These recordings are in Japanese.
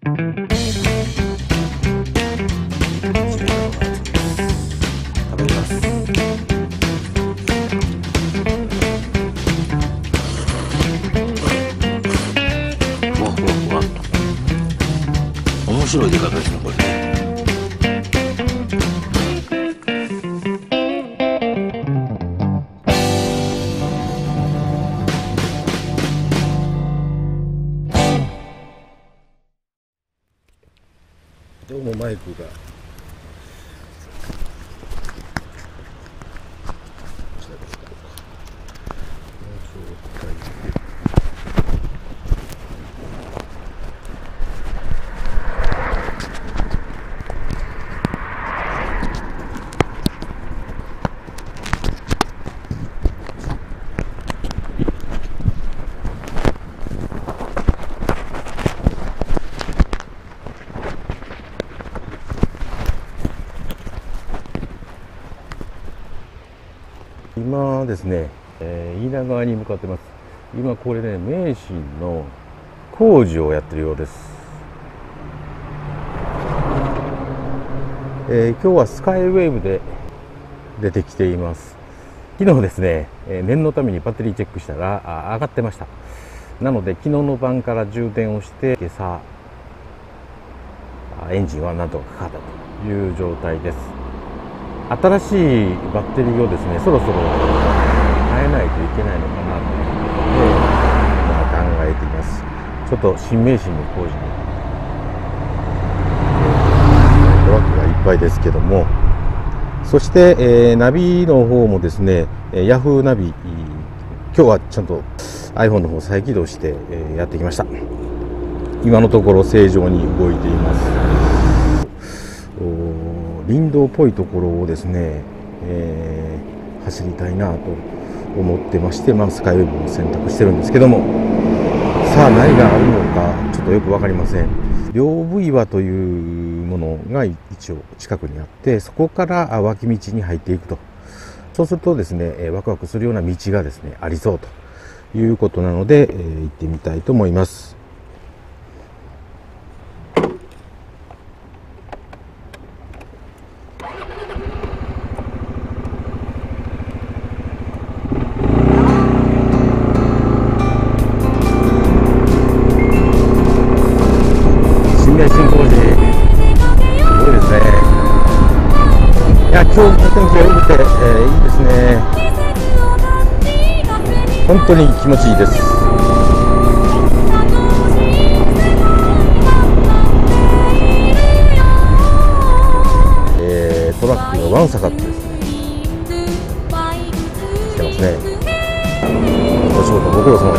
面白い出方ですね、これね。どうもマイクが今ですね、飯田川に向かってます。今これね、名神の工事をやってるようです。今日はスカイウェーブで出てきています。昨日ですね、念のためにバッテリーチェックしたら上がってました。なので昨日の晩から充電をして今朝エンジンはなんとかかかったという状態です。新しいバッテリーをですね、そろそろ変えないといけないのかなということで、考えています。ちょっと新名神の工事にトラックがいっぱいですけども、そして、ナビの方もですね、ヤフーナビ、今日はちゃんと iPhone の方再起動して、やってきました。今のところ正常に動いています。林道っぽいところをですね、走りたいなと思ってまして、スカイウェーブを選択してるんですけども、さあ何があるのかちょっとよく分かりません。両部岩というものが一応近くにあって、そこから脇道に入っていくと。そうするとですね、ワクワクするような道がですねありそうということなので、行ってみたいと思います。新工事、すごいですね。いや、今日の天気が良くて、いいですね。本当に気持ちいいです。トラックがワンサカってですね、来てますね。お仕事ご苦労様です。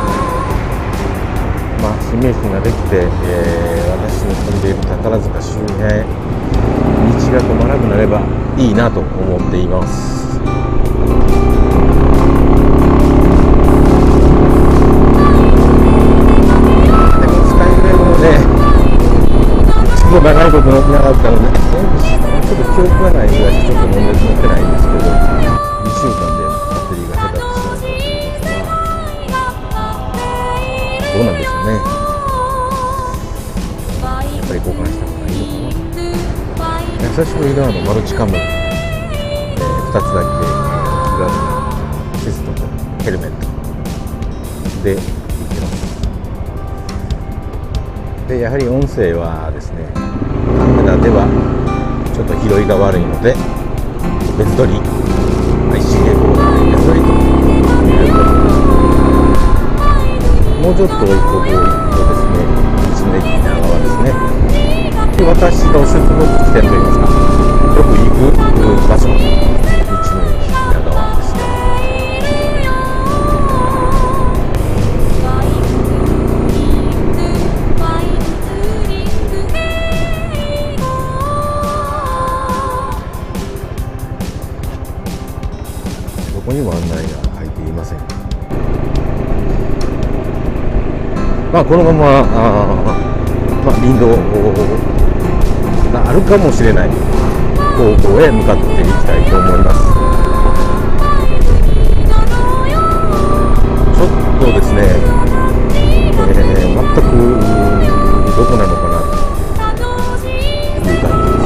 新名神ができて、私の住んでいる宝塚周辺、道が止まらなくなればいいなと思っています。でもスカイウェイもね、ちょっと長いこと乗ってなかったので、ちょっと記憶がないぐらいしかちょっと乗ってないんですけど、2週間でバッテリーが下手ってしまったということは、どうなんでしょうね。やっぱり交換した方がいいのかな。久しぶりのマルチカム、2つだけテストとヘルメットで行ってます。でやはり音声はですね、カメラではちょっと拾いが悪いので別撮り、IC レコーダーで別撮りということです。もうちょっとここ行くとですね、道の駅長川ですね。で私の出没地点といいますか、よく行く場所、道の駅長川ですね。どこにも案内が書いていません。このまま林道があるかもしれない方向へ向かっていきたいと思います。ちょっとですね、全くどどこなのかなっていう感じです。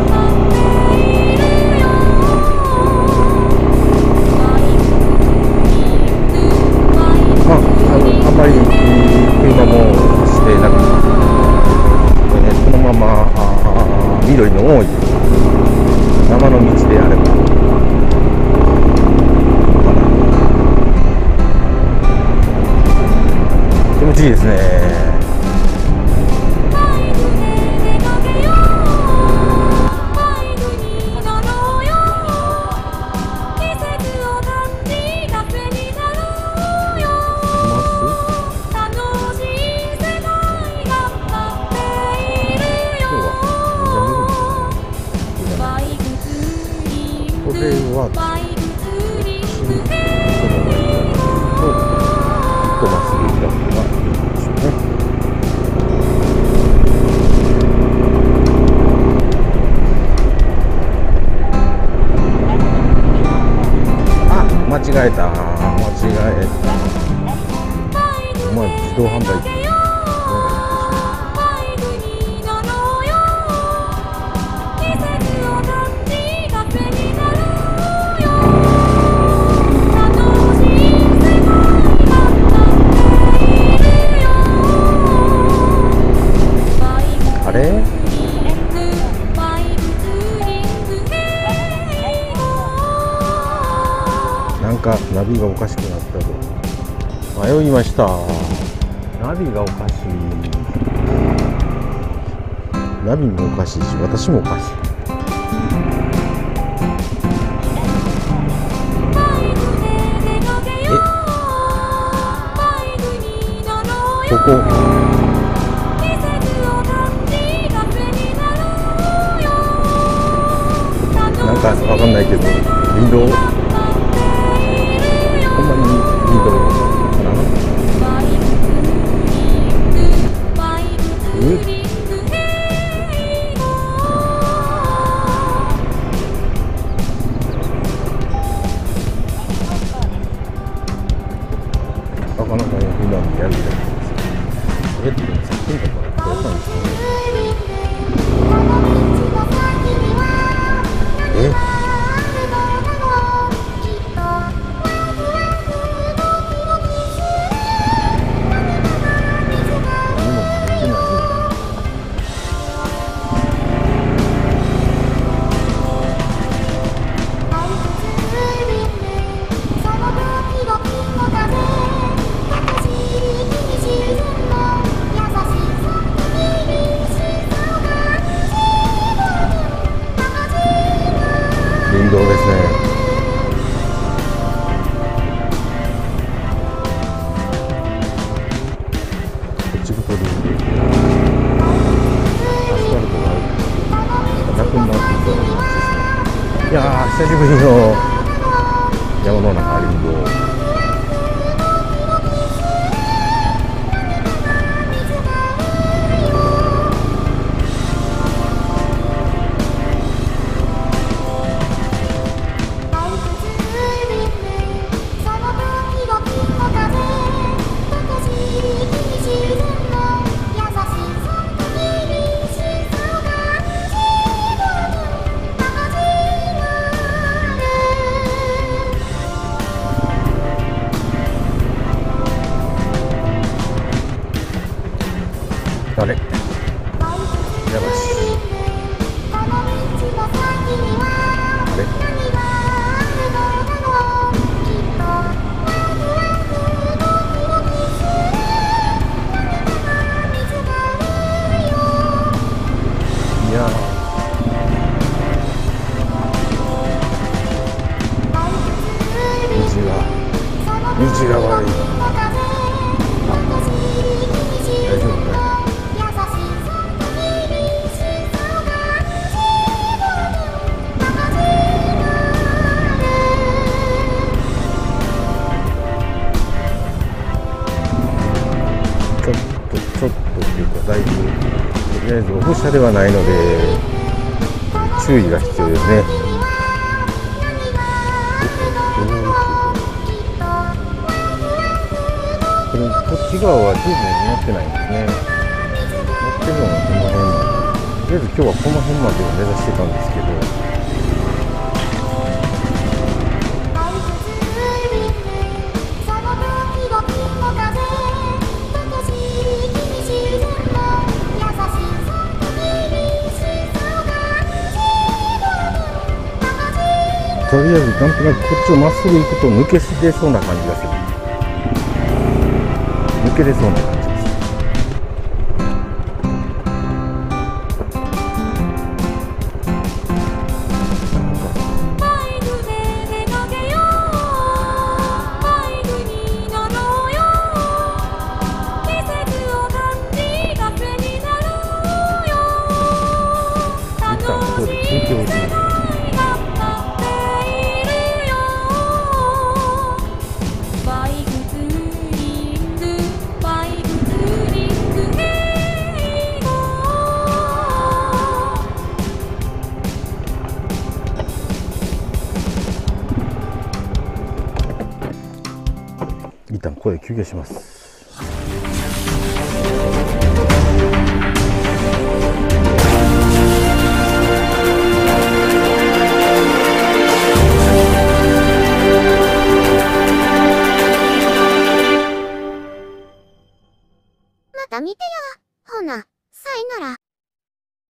あんまり車もしてなくて、このまま緑の多い山の道であれば気持ちいいですね。これはとまっすぐ行った方がいいんでしょうね。あ、間違えた。お前自動販売機。あれ？なんかナビがおかしくなったぞ。迷いました。ナビがおかしい。ナビもおかしいし、私もおかしい。ここなんかわかんないけど林道、ほんまに林道かな。なかなか今のやるじゃないですか。さっきのところどうしたんですかね。林道ですね。こっちごと林道。アスファルトがなくなってきそうな感じですね。いやー、久しぶりの山の中林道。あれやばし。あれいや道が悪い。大丈夫かい。ちょっとっていうかだいぶ、とりあえずオフ車ではないので注意が必要ですね。こっち側は十分乗ってないんですね。乗っりあえず今日はこの辺までを目指してたんですけど、とりあえずなんとなくこっちをまっすぐ行くと抜け出そうな感じがする。抜け出そうな感じがする。一旦ここで休憩をします。一旦ここで休憩します。 また見てや。ほな、さいなら。